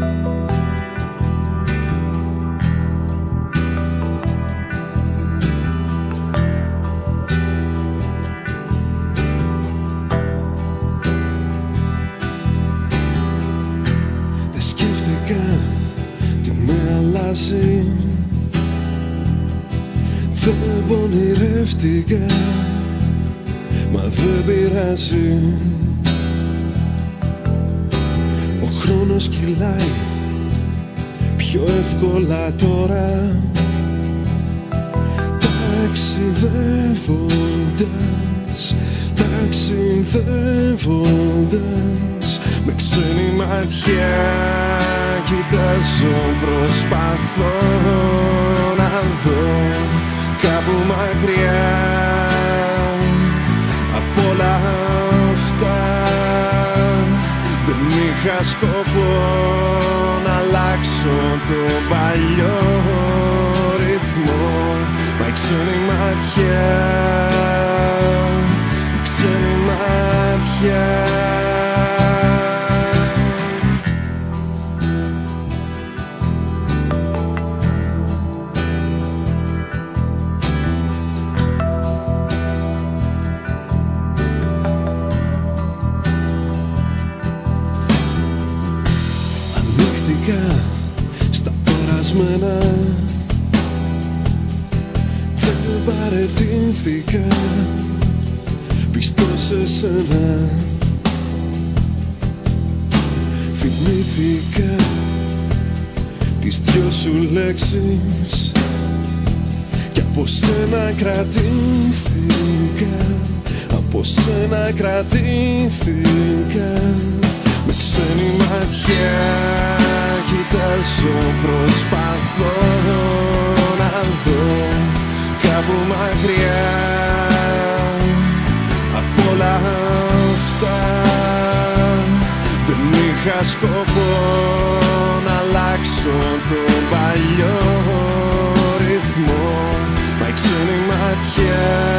Δεν σκέφτηκα τι με αλλάζει, δεν πονηρεύτηκα, μα δεν πειράζει. Ο χρόνος κυλάει πιο εύκολα τώρα, ταξιδεύοντας, ταξιδεύοντας, με ξένη ματιά κοιτάζω, προσπαθώ να δω κάπου μακριά απ' όλα αυτά. Δεν είχα σκοπό να αλλάξω το παλιό ρυθμό, μα η ξένη ματιά, η ξένη ματιά. Στα περασμένα δεν παραιτήθηκα, πιστός σε σένα θυμήθηκα τις δυο σου λέξεις κι από σένα κρατήθηκα, από σένα κρατήθηκα. Με ξένη ματιά κοιτάζω, προσπαθώ να δω κάπου μακριά απ' όλα αυτά. Δεν είχα σκοπό να αλλάξω τον παλιό ρυθμό, μα η ξένη ματιά,